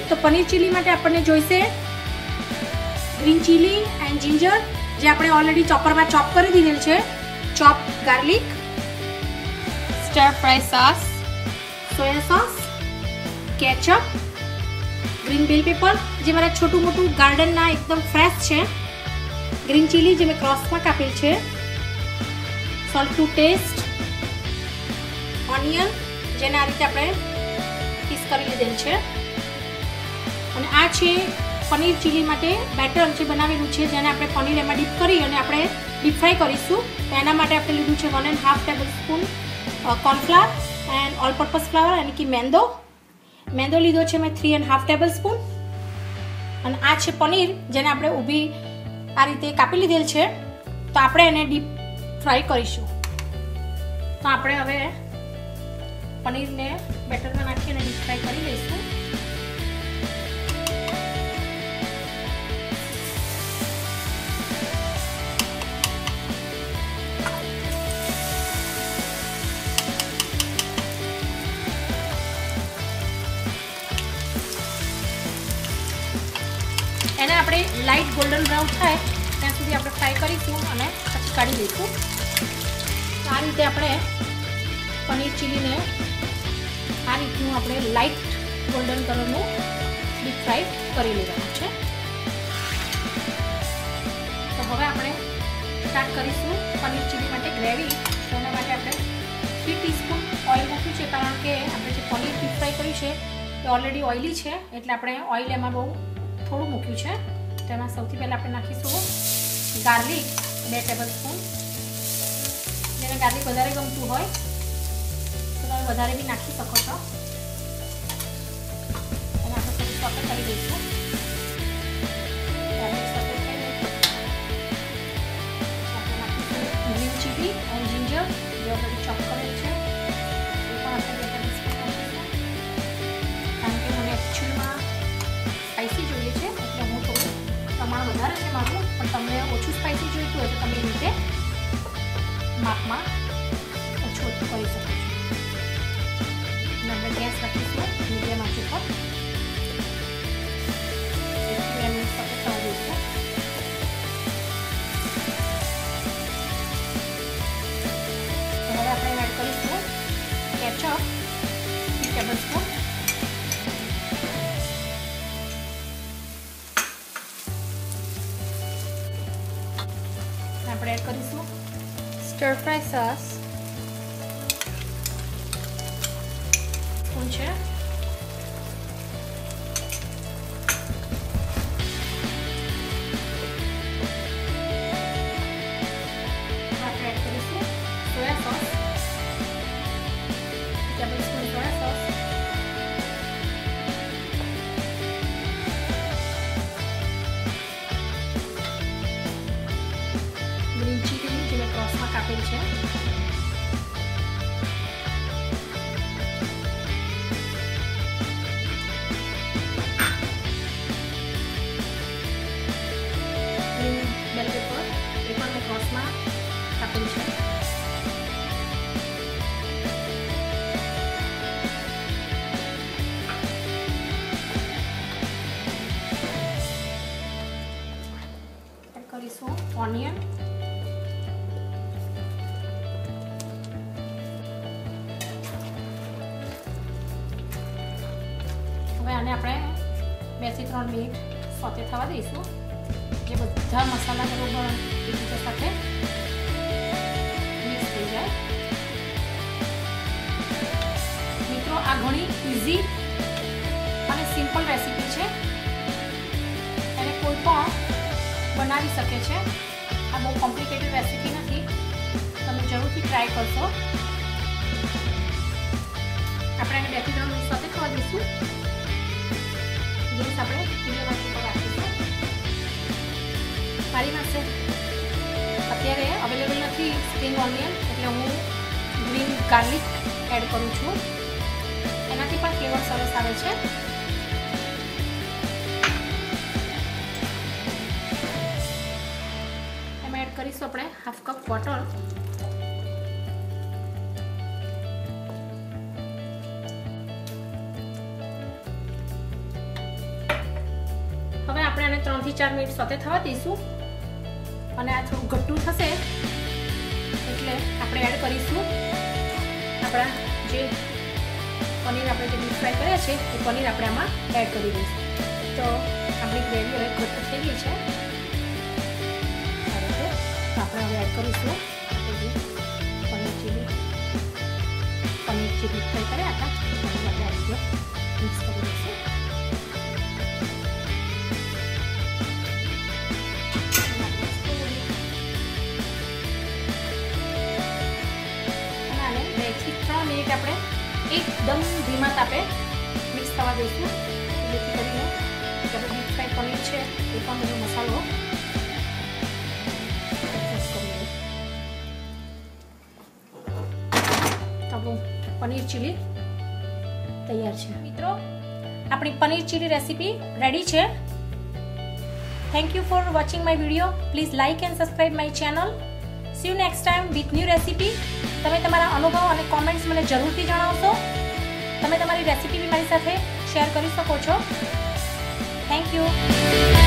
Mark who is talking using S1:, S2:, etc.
S1: તો પનીર ચીલી માટે આપણને જોઈશે ગ્રીન ચીલી એન્ડ જિંજર, જે આપણે ઓલરેડી ચોપરમાં ચોપ કરી દીધેલ છે, chop garlic, stir fry sauce, soya sauce, ketchup, green bell pepper જે મારા છોટું મોટું ગાર્ડનના એકદમ ફ્રેશ છે, ગ્રીન ચીલી જે મેં ક્રોસમાં કાપેલ છે, સોલ્ટ ટુ ટેસ્ટ, ઓનિયન જેને આ રીતે આપણે પીસ કરી લીધેલ છે, અને આ છે પનીર ચીલી માટે બેટર જે બનાવેલું છે, જેને આપણે પનીર એમાં ડીપ કરી અને આપણે ડીપ ફ્રાય કરીશું. તો એના માટે આપણે લીધું છે 1.5 tablespoon cornflour and all purpose flour એટલે કે મેંદો લીધો છે મેં 3.5 ટેબલસ્પૂન, અને આ છે પનીર જેને આપણે ઊભી આ રીતે કાપી લીધેલ છે. તો આપણે એને ડીપ ફ્રાય કરીશું. તો આપણે હવે પનીરને બેટરમાં નાખીને ડીપ ફ્રાય કરી લઈશું. એને આપણે લાઇટ ગોલ્ડન બ્રાઉન થાય ત્યાં સુધી આપણે ફ્રાય કરીશું અને પછી કાઢી લઈશું. આ રીતે આપણે પનીર ચીલીને આ રીતનું આપણે લાઇટ ગોલ્ડન કલરનું ડીપ ફ્રાય કરી લેવાનું છે. તો હવે આપણે સ્ટાર્ટ કરીશું પનીર ચીલી માટે ગ્રેવી. તો એના માટે આપણે 3 ટીસ્પૂન ઓઇલ મૂક્યું છે, કારણ કે આપણે જે પનીર ડીપ ફ્રાય કર્યું છે એ ઓલરેડી ઓઇલી છે, એટલે આપણે ઓઇલ એમાં બહુ થોડું મૂક્યું છે. તો એમાં સૌથી પહેલાં આપણે નાખીશું ગાર્લિક 2 ટેબલસ્પૂન. જેને ગાર્લિક વધારે ગમતું હોય તો તમે વધારે બી નાખી શકો છો. અને આપણે થોડું સોતે કરી દઈશું. ગાર્લિક સોતે થઈ જાય આપણે નાખીશું ગ્રીન ચીલી એન્ડ જિંજર જે ઓલરેડી ચોપ કરેલ છે, એ પણ આપણે 2 ટેબલસ્પૂન નાખીશું. કારણ કે મને એકચ્યુઅલમાં સ્પાઈસી જોઈએ છે, એટલે હું થોડું પ્રમાણ વધારે છે મારું, પણ તમને ઓછું સ્પાઈસી જોઈતું હોય તો તમે એ રીતે માપમાં ઓછું ઓછું કરી શકો છો. અને આપણે ગેસ રાખીશું મીડિયમ આંચ ઉપર. 1 મિનિટ સાથે થવા દઈશું. હવે આપણે એડ કરીશું કેચઅપ 3 ટેબલસ્પૂન. આપણે એડ કરીશું સ્ટર ફ્રાય સોસ સ્પૂન છે. આપણે એડ કરીશું soya sauce 1 tablespoon soya sauce. Green chilli જે મેં ક્રોસમાં કાપેલ છે, ગ્રીન બેલ પેપર એ પણ મેં ક્રોસમાં કાપેલ છે. એડ કરીશું ઓનિયન. આને આપણે 2 થી 3 મિનિટ સોતે થવા દઈશું, જે બધા મસાલા બરોબર એકબીજા સાથે મિક્સ થઈ જાય. મિત્રો, આ ઘણી ઇઝી અને સિમ્પલ રેસીપી છે, એને કોઈ પણ બનાવી શકે છે. આ બહુ કોમ્પ્લિકેટેડ રેસીપી નથી, તમે જરૂરથી ટ્રાય કરશો. આપણે એને 2 થી 3 મિનિટ સાથે થવા દઈશું. ગેસ આપણે મીડિયમ આંચ ઉપર રાખીશું. મારી પાસે અત્યારે અવેલેબલ નથી સ્પ્રિંગ ઓનિયન, એટલે હું ગ્રીન ગાર્લિક એડ કરું છું. એનાથી પણ ફ્લેવર સરસ આવે છે. એમાં એડ કરીશું આપણે હાફ કપ વોટર. એને 3 થી 4 મિનિટ સોતે થવા દઈશું અને આ થોડું ઘટ્ટું થશે એટલે આપણે એડ કરીશું આપણા જે પનીર આપણે જે ડીપ ફ્રાય કર્યા છે એ પનીર આપણે આમાં એડ કરી દઈશું. તો આપણી ગ્રેવી હવે ઘટ્ટ થઈ ગઈ છે. આપણે હવે એડ કરીશું પનીર ચીલી ફ્રાય કર્યા હતા આપણે આ રીતે મિક્સ કરી દઈશું. અને આને 2 થી 3 મિનિટ આપણે એકદમ ધીમા તાપે મિક્સ થવા દઈશું. જેથી કરીને આપણે ડીપ ફ્રાય પનીર છે એ પણ બધો મસાલો પનીર ચીલી તૈયાર છે. મિત્રો આપણી પનીર ચીલી રેસીપી રેડી છે. Thank you for watching my video. Please like and subscribe my channel. See you next time with new recipe. તમે તમારા અનુભવ અને કોમેન્ટ્સ મને જરૂરથી જણાવશો. તમે તમારી રેસીપી બી મારી સાથે શેર કરી શકો છો. Thank you.